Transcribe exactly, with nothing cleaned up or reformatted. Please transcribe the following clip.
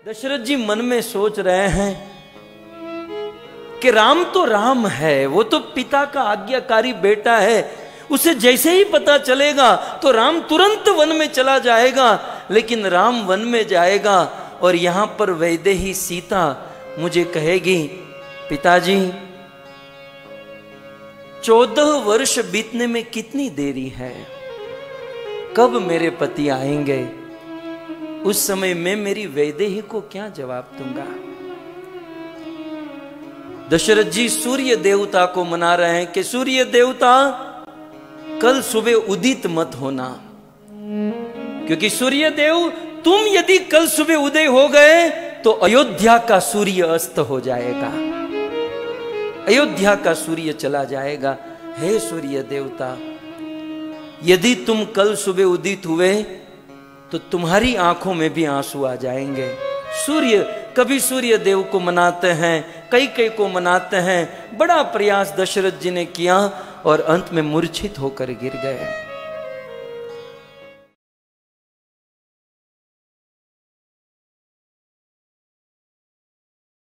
दशरथ जी मन में सोच रहे हैं कि राम तो राम है, वो तो पिता का आज्ञाकारी बेटा है, उसे जैसे ही पता चलेगा तो राम तुरंत वन में चला जाएगा। लेकिन राम वन में जाएगा और यहां पर वैदेही सीता मुझे कहेगी, पिताजी चौदह वर्ष बीतने में कितनी देरी है, कब मेरे पति आएंगे? उस समय मैं मेरी वैदेही को क्या जवाब दूंगा? दशरथ जी सूर्य देवता को मना रहे हैं कि सूर्य देवता कल सुबह उदित मत होना, क्योंकि सूर्य देव तुम यदि कल सुबह उदय हो गए तो अयोध्या का सूर्य अस्त हो जाएगा, अयोध्या का सूर्य चला जाएगा। हे सूर्य देवता, यदि तुम कल सुबह उदित हुए तो तुम्हारी आंखों में भी आंसू आ जाएंगे। सूर्य कभी सूर्य देव को मनाते हैं, कई कई को मनाते हैं। बड़ा प्रयास दशरथ जी ने किया और अंत में मूर्छित होकर गिर गए।